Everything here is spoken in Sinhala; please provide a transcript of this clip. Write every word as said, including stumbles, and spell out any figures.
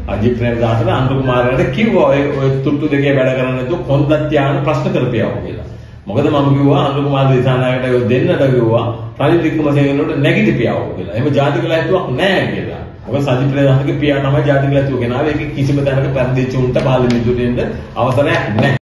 අජිත් ප්‍රේමදාසට අනුර කුමාරට කිව්වා ඔය ඔය තුට්ටු දෙකේ වැඩ කරන්නේ නැතුව කොන්දක් තියාගෙන ප්‍රශ්න කරපියව කියලා. මොකද මම කිව්වා අනුර කුමාර දිසානායකට ඔය දෙන්නට කිව්වා රනිල් වික්‍රමසිංහනට නැගිටිපියව කියලා. එහෙම ජාතික ලැයිස්තුවක් නැහැ කියලා. මොකද සජිත් ප්‍රේමදාසගේ පියා තමයි ජාතික ලැයිස්තුව ගෙනාවේ. ඒක කිසිම තැනක පැරදිච්ච උන්ට පාර්ලිමේන්තුවට එන්න අවසරයක් නැහැ.